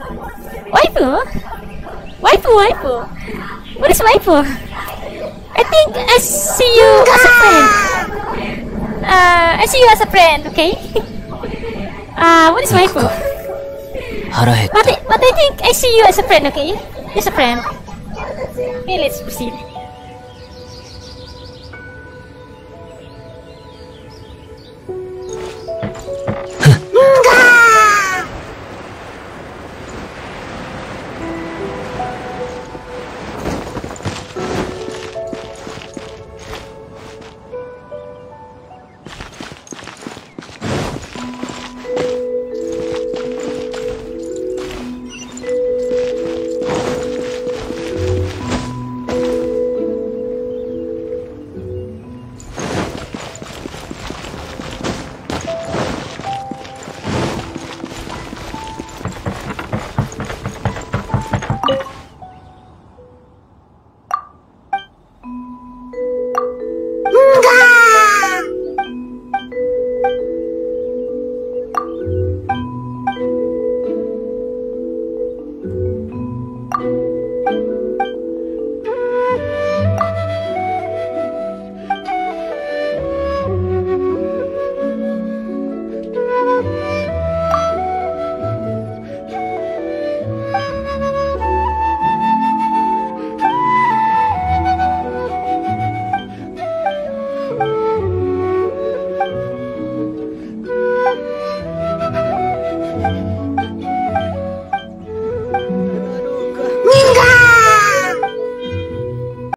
Waifu? Waifu? What is waifu? I think I see you as a friend. I see you as a friend, okay? What is waifu? But I think I see you as a friend, okay? Just a friend. Okay, let's proceed.